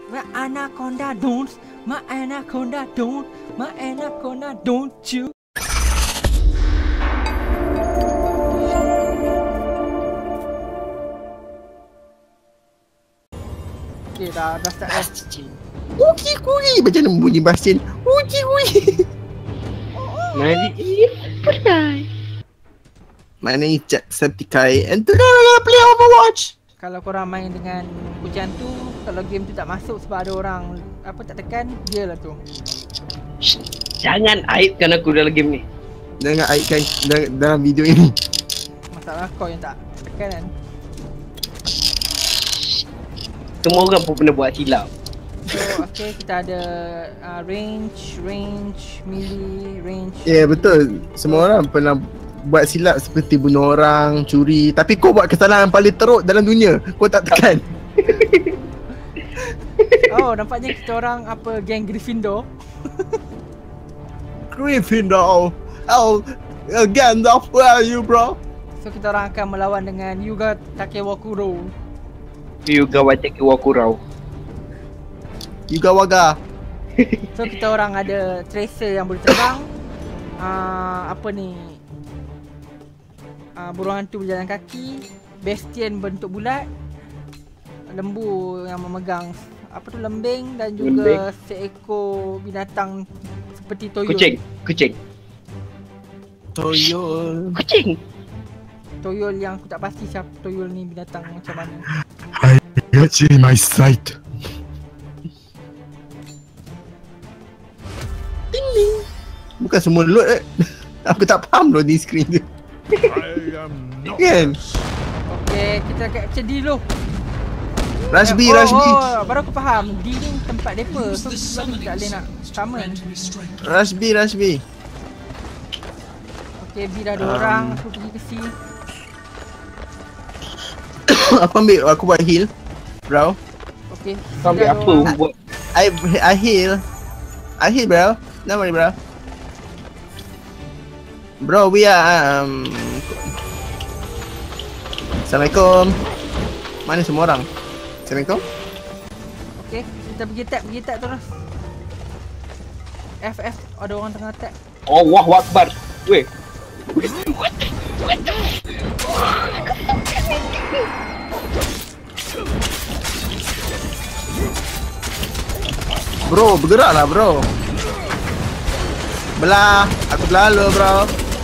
My anaconda don't. My anaconda don't. My anaconda don't you. Okay, dah start dah. Uki kui. Macam mana bunyi basin? Uki kui. Mari perai. My name is Jacksepticeye and today we're gonna play Overwatch. Kalau korang main dengan hujan tu, kalau game tu tak masuk sebab ada orang apa tak tekan, dia lah tu. Jangan aibkan aku dalam game ni. Jangan aibkan dalam video ini. Masalah kau yang tak tekan kan. Semua orang pun pernah buat silap. So okay, kita ada range, melee, range. Ya yeah, betul. Semua orang pernah buat silap seperti bunuh orang, curi. Tapi kau buat kesalahan paling teruk dalam dunia. Kau tak tekan. Oh, nampaknya kita orang apa geng Gryffindor. Gryffindor. Oh, Gandalf, where are you, bro? So kita orang akan melawan dengan Yuga Takewakuro. Yuga Watake Wakurau. Yuga Waga. So kita orang ada Tracer yang boleh terbang. Apa ni? Burung hantu berjalan kaki. Bastion bentuk bulat. Lembu yang memegang apa tu lembing dan juga seekor binatang seperti toyol. Kucing. Toyol. Kucing. Toyol yang aku tak pasti siapa toyol ni binatang macam mana. I got you in my sight. Ding ding. Bukan semua load Aku tak faham loading screen tu. Kan? Okay, kita capture D dulu. Rush B. Baru aku faham. D ni tempat depa. So sebab ni tak boleh nak summon. Rush B. Okay, B dah 2 orang. Aku pergi ke C. Aku buat heal, bro. Okay. Kau ambil apa buat? I heal, bro. Don't worry, bro. Bro, we are Assalamualaikum. Mana semua orang? Assalamualaikum. Okay, kita pergi tap terus. F, ada orang tengah tap. Allahu Akbar. Weh. What? Bro, bergeraklah, bro. Aku belah lo, bro.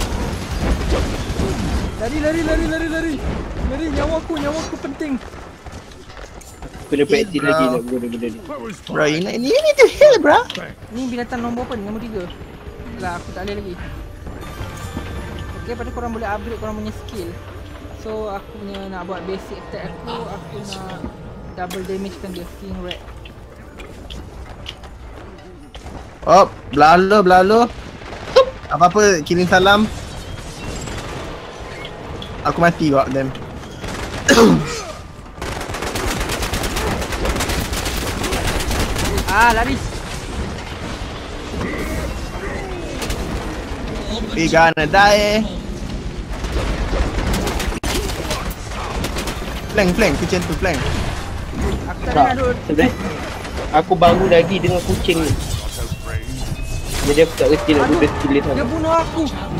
Lari, nyawa aku penting. Kena praktis lagi nak guna benda ni. Bro, ini to heal, bro. Ni binatang nombor apa ni? Nombor 3. Lah, aku tak boleh lagi. Okay, pada korang boleh upgrade korang punya skill. So, aku punya nak buat basic attack aku nak double damage kan dia, Sting Rat. Oh, belah lo. Apa-apa, kirim salam. Aku mati kok, damn. Lari. We gonna die. Flank, kucing tu flank. Aku tak nak duduk. Sebenarnya aku baru lagi dengan kucing ni. Jadi aku tak reti nak guna skill dia. Dia bunuh aku.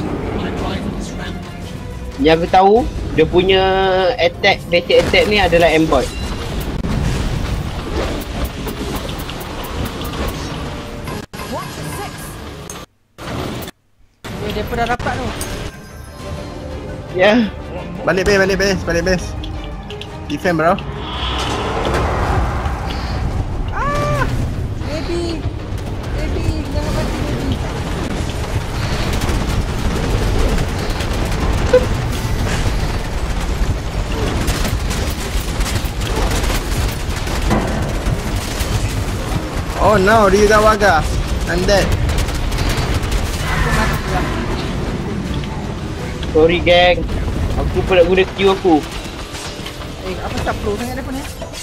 Yang aku tahu, dia punya basic attack ni adalah embot. Dia dah rapat tu. Ya. Balik base. Defend, bro. Baby, jangan mati baby. Oh no, Ryuga Waga. I'm dead. Aku mati lah. Sorry gang. Aku pun nak guna Q aku. Apa tak pro sangat depan ni?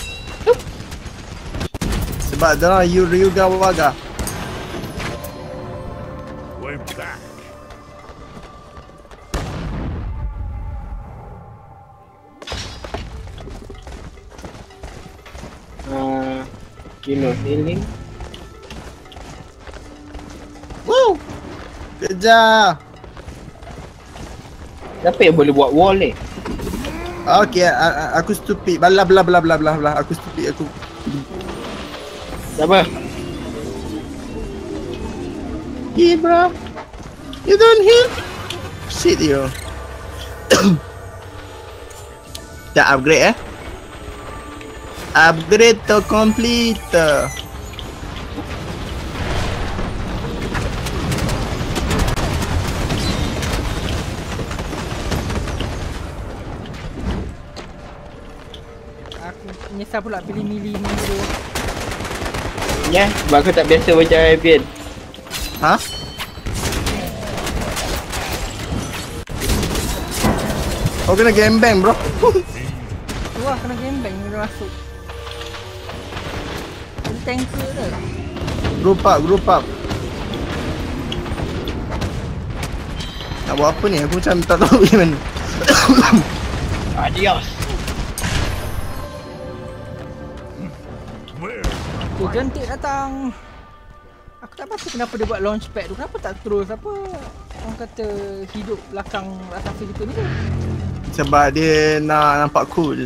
Sebab dia Ryuga Waga. We're back. Kino healing. Woo! Kejar! Siapa yang boleh buat wall ni? Okay, aku stupid. Blah blah blah blah blah blah. Aku stupid, aku. Siapa? Heal, bro. You don't heal? Shit, yo. Dah upgrade Upgrade to complete. Aku menyesal pula pilih melee ni tu. Ya, sebab aku tak biasa macam Avian. Ha? Kau kena game bang, bro. Tu lah kena game bang dia masuk. Dia tanker dah. Group up. Nak buat apa ni? Aku macam tak tahu macam mana. Adios. Tu jentik datang. Aku tak pasti kenapa dia buat launchpad tu. Kenapa tak terus apa orang kata hidup belakang raksasa kita ni tu. Sebab dia nak nampak cool.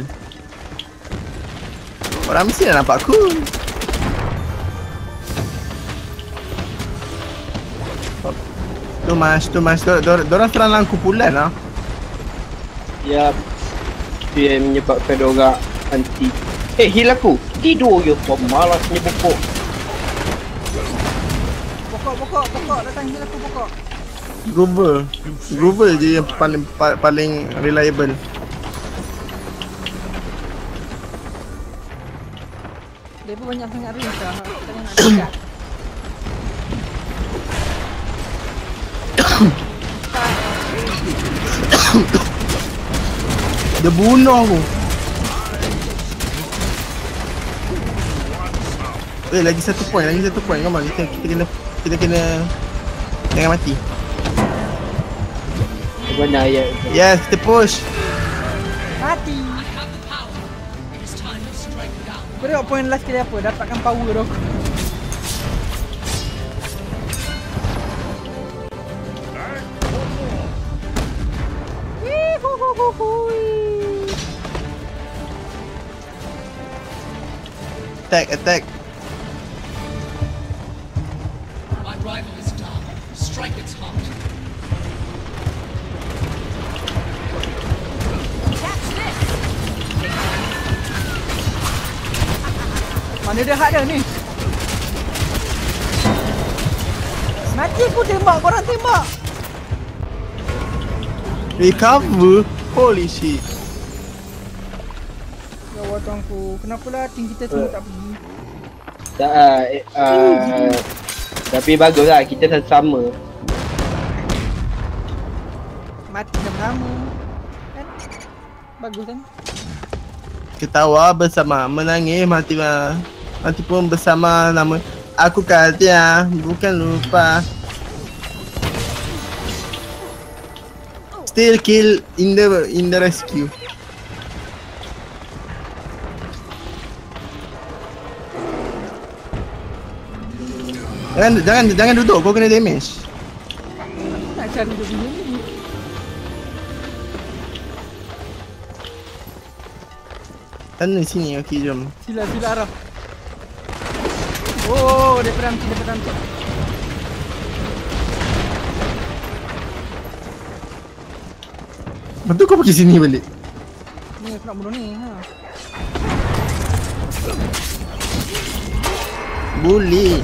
Orang mesti nak nampak cool. Tu mas. Diorang serang dalam kumpulan lah. Ya. Itu yang menyebabkan diorang anti. Heal aku. Tidur je. Kau malasnya pokok. Pokok datang heal aku pokok. Grover je yang paling reliable. Dia pun banyak sangat range lah. Aku tak nak dekat. Dia bunuh aku. Lagi satu point. Come on, kita kena jangan mati. Mana ayat? Yes, kita push. Mati. Kau tengok point last kali apa? Dapatkan power tu. Attack. My rival is down. Strike its heart. Mana dia hak dia ni? Mati aku tembak, korang tembak. Recover. Holy shit. Ya Allah tuanku, kenapalah tim kita semua tak pergi? Tapi baguslah kita sama. Mati sama-sama. Kan? Bagus kan? Ketawa bersama, menangis mati pun bersama. Nama aku Katia, bukan lupa. Still kill in the rescue. Jangan duduk, kau kena damage. Nak cari dia punya ni. Sana sini, okey jom. Sila arah. Oh, dia peranti. Betul kau pergi sini balik? Ni aku nak bunuh ni. Ha. Boleh.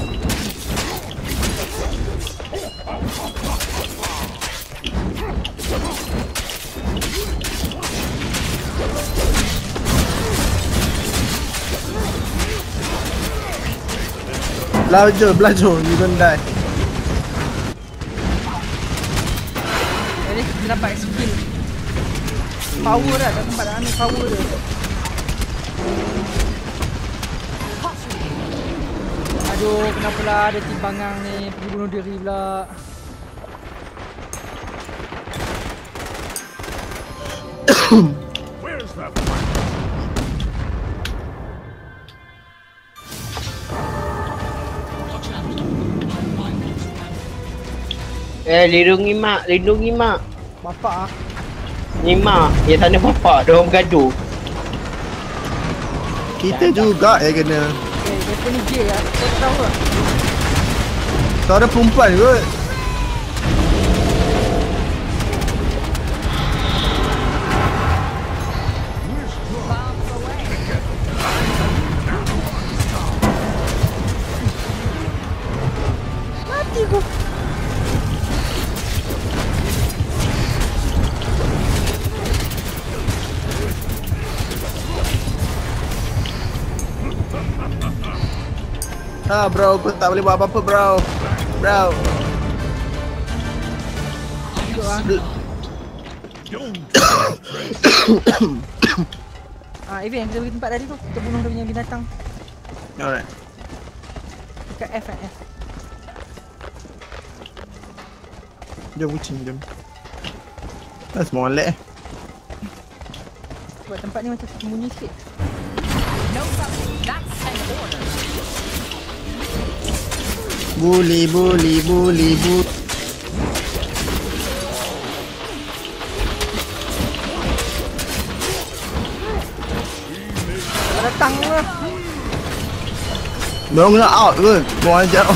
Belajar, you don't die. Jadi kita dapat skill power dah, tak tempat dah ambil power dia. Aduh, kenapalah ada timbangan ni, pergi bunuh diri pula. Lindungi mak. Bapak ah. Ni mak, yang sana bapak, diorang bergaduh. Kita juga yang kena. Dia ni gay lah. Saya tak tahu lah. Suara perempuan kot. Mati aku. Bro, aku tak boleh buat apa-apa bro. Duduk lah. Evan, kita pergi tempat tadi tu. Kita bunuh dia punya binatang. Alright. Dekat F kan F. Jom kucing, jom. Semua lag eh. Sebab tempat ni macam sembunyi sikit. No problem. That's an order. Bully. Datang lah. Diorang nak out ke? Diorang ajak.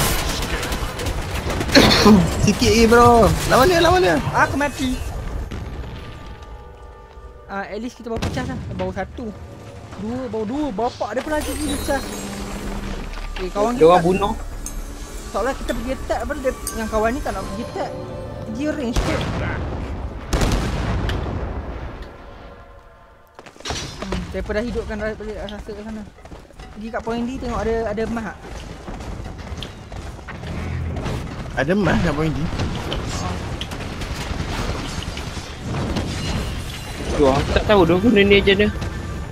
Sikit lagi bro. Lawan dia. Aku mati. At least kita baru pecah lah. Baru satu. Baru dua. Bapak dia pun lagi pecah. Kawan kita. Diorang bunuh. Seolah kita pergi attack. Apa dia, yang kawan ni tak nak pergi attack. Pergi range kot. Daripada hidupkan balik rasa kat sana. Pergi kat point D tengok ada emas tak? Ada emas kat point D. Tu aku tak tahu dah guna ni je dah.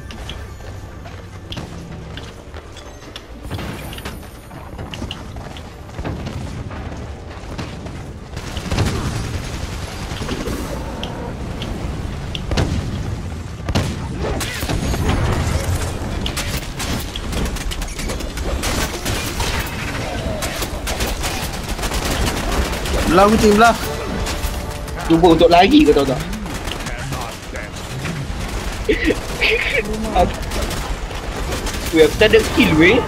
Belah kucing belah. Cuba untuk lari kau tahu tak? Weh, aku tak ada kill weh.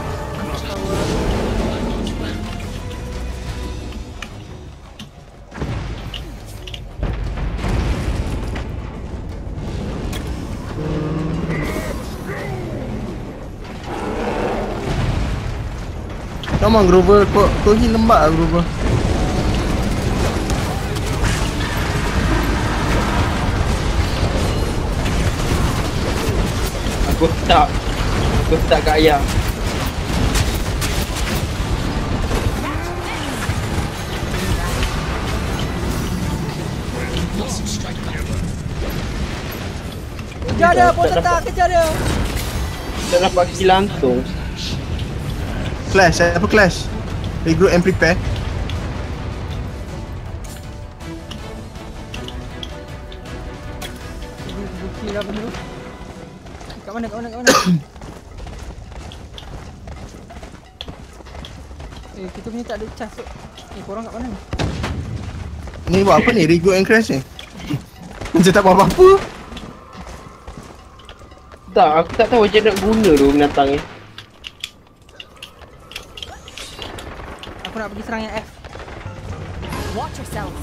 Come on Grover, kau ni lembab lah Grover. Aku tak kat ayah. Kejar dia, Potata, kejar dia. Tak dapat kill langsung. Clash, apa clash? Regroup and prepare. Bukti lah benda tu. Kat mana? Kita punya tak ada cas tu. Korang kat mana ni? Ni buat apa ni? Regroup and crash ni? Macam tak buat apa-apa. Tak, aku tak tahu macam nak guna tu binatang ni. Aku nak pergi serang yang F. Watch yourselves.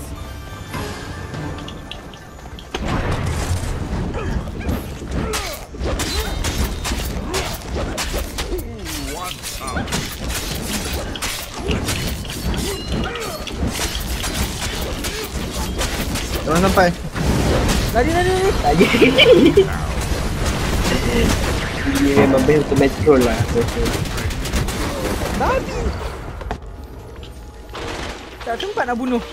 Jangan sampai. Lari. Lagi. Ini memang best untuk metro lah. Lari. Tak sempat nak bunuh.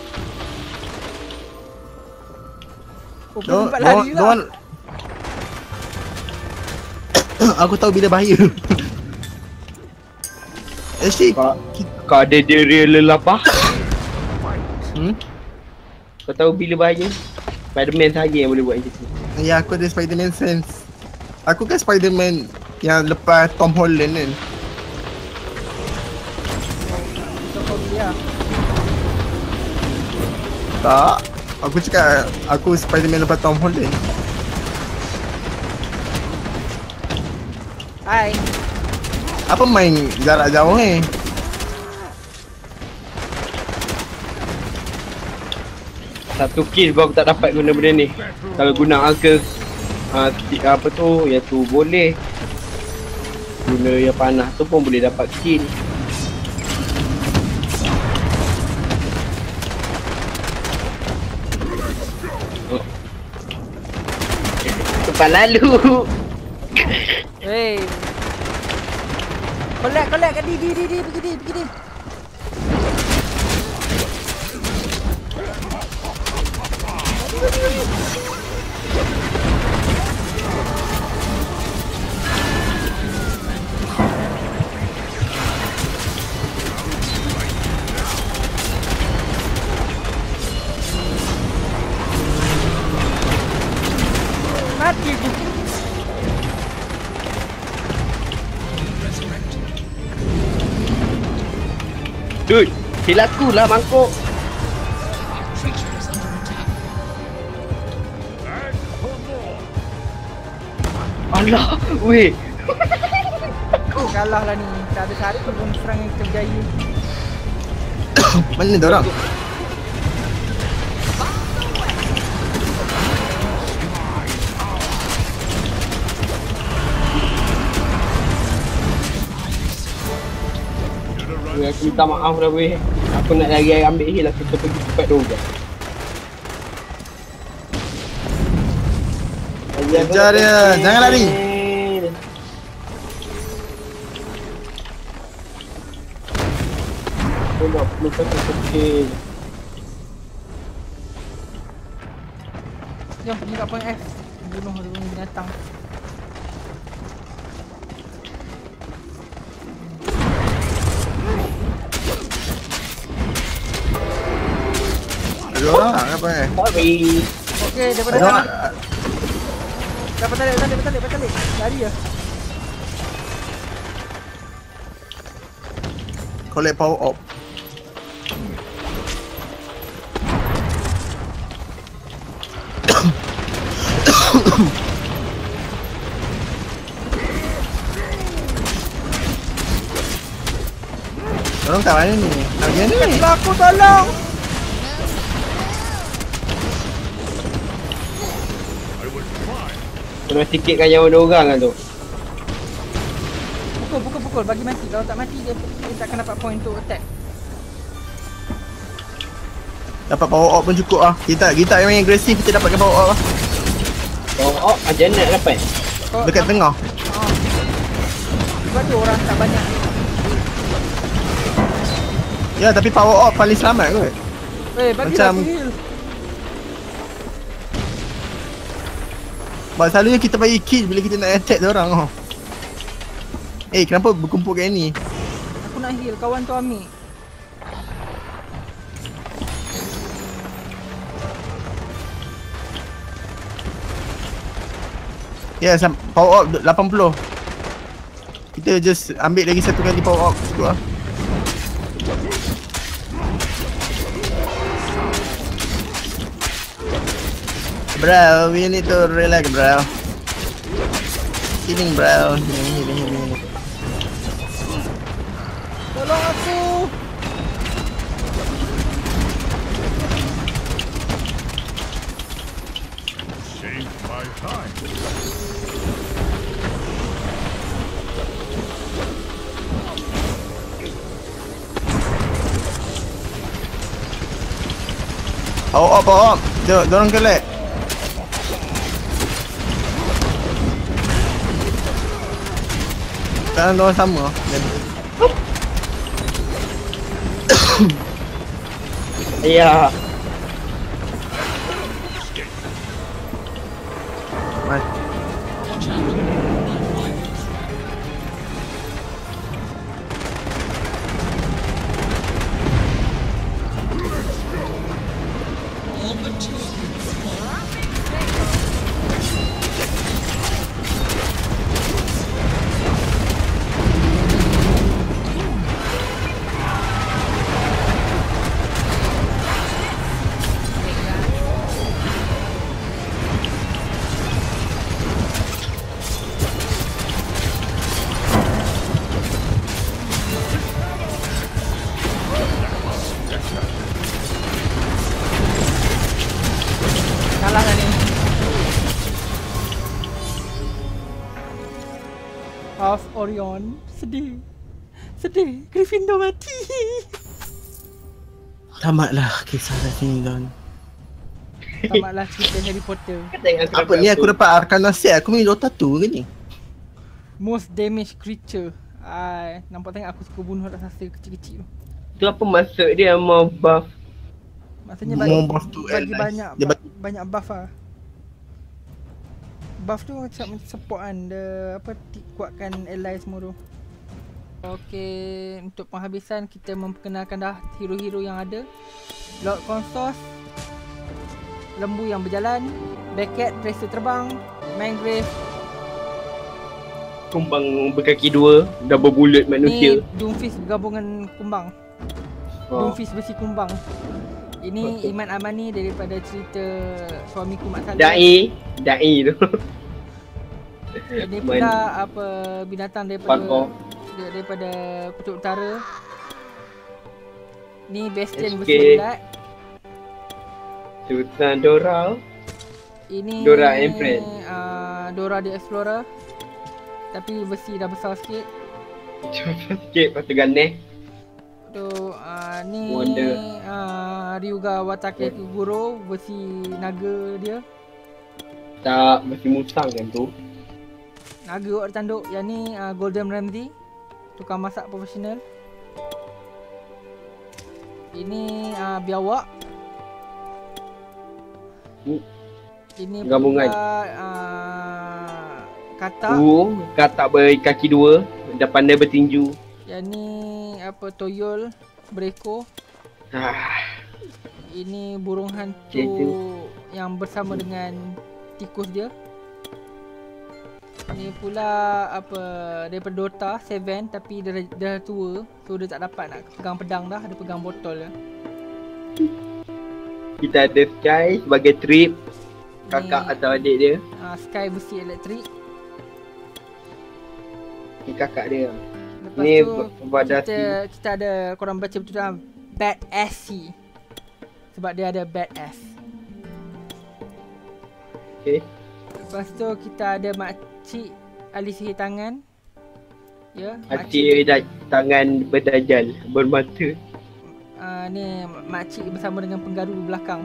Sempat lari lah. Aku tahu bila bahaya. Actually, Kau ada dia real lapar. Hmm? Kau tahu bila bahaya? Spiderman saja yang boleh buat macam tu. Ya, aku ada Spiderman sense. Aku kan Spiderman yang lepas Tom Holland kan. So kau dia. Tak. Aku cakap aku Spiderman lepas Tom Holland. Hai. Apa main jarak jauh ni? Satu kill baru tak dapat guna benda ni. Kalau guna ke apa tu, yang tu boleh. Guna yang panah tu pun boleh dapat kill. Oh. Tempat lalu. Hey. Collect kat di pergi di. Mati aku. Dude, hilaku lah mangkuk. Creature is under attack. Alah, weh. Kalah lah ni. Tak ada satu pun serang yang kita berjaya. Mana dia orang? Weh, aku minta maaf dah weh. Aku nak lari ambil heal, aku pergi cepat doga. Kejar dia, jangan lari. Aku nak perlu kecil. Jom pergi kat point F. Bunuh dia punya binatang. Ada orang tak apa Sorry. Okey, daripada Ada orang sana. Dapat tarik. Lari ya. collect power op. Orang kat mana ni? Nak pergi mana ni? Aku tolong. Kena sikitkan nyawa diorang kan tu. Pukul bagi mati. Kalau tak mati dia takkan dapat point untuk attack. Dapat power op pun cukup lah. Kita yang main agresif, kita dapatkan power op lah. Oh, macam mana nak dapat? Kau Dekat tengah. Sebab tu orang tak banyak. Ya, tapi power op paling selamat kot. Bagi Macam- aku heal. Sebab selalunya kita bagi kill bila kita nak attack dia orang. Kenapa berkumpul kat ni? Aku nak heal, kawan tu ambil. Ya, power op 80. Kita just ambil lagi satu kali power op cukup lah. Bro, we need to relax bro. Healing bro. Healing. Tolong aku. Power op. Dorang collect. Sekarang dorang sama. Ya. Watch out. All but two of you have fallen. Orion. Sedih. Sedih. Gryffindor mati. Tamatlah kisah dah sini Don. Tamatlah cerita Harry Potter. Apa ni aku dapat Arcana set, aku main Dota 2 ke ni? Most damage creature. Nampak tengok aku suka bunuh raksasa kecil-kecil tu. Tu apa maksud dia mau buff? Maksudnya More buff to bagi allies. banyak Dia banyak buff lah. Buff tu macam support kan, dia kuatkan ally semua tu. Okey, untuk penghabisan kita memperkenalkan dah hero-hero yang ada. Lord Consos, Lembu yang berjalan, Beckett, Tracer terbang, Mangrave. Kumbang berkaki dua, double bullet manusia. Ni Doomfist gabungan kumbang. Doomfist versi kumbang. Ini Iman Amani daripada cerita Suamiku Mak Saleh. Dai tu. Ini pula apa binatang daripada Kutub Utara. Ni Bastion SK. versi Blood. Sultan Dora. Ini Dora and Friend. Dora the Explorer. Tapi versi dah besar sikit. Cepat sikit lepas tu ganeh. Tu ni Wonder. Ryuga Watake Kuguro versi naga dia. Tak, masih musang kan tu. Naga awak tanduk. Yang ni Golden Ramsey, tukang masak profesional. Ini biawak. Ini Gabungan. pula katak. Katak berkaki dua, dah pandai bertinju. Yang ni apa Toyol berekor. Ini burung hantu Itu. yang bersama dengan tikus dia. Ni pula apa daripada Dota 7 tapi dia dah tua, so dia tak dapat nak pegang pedang dah, dia pegang botol je. Kita ada Sky sebagai trip, kakak Ni, atau adik dia. Sky versi elektrik. Ni kakak dia. Lepas Ni tu Vadasi. kita ada, korang baca betul tak, Badassy. Sebab dia ada badass. Okay. Lepas tu kita ada makcik ahli sihir tangan. Ya, Hati tangan berdajal, bermata. ni makcik bersama dengan penggaru belakang.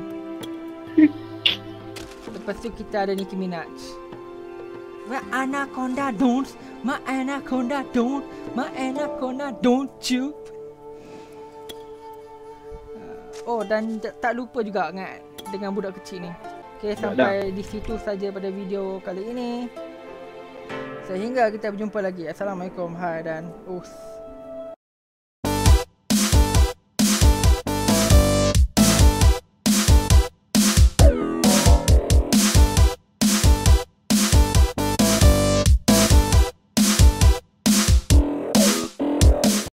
Lepas tu kita ada Nicki Minaj. My anaconda don't, my anaconda don't, my anaconda don't you. Oh, dan tak lupa juga dengan budak kecil ni. Okay, sampai di situ saja pada video kali ini. Sehingga kita berjumpa lagi. Assalamualaikum. Hai dan us.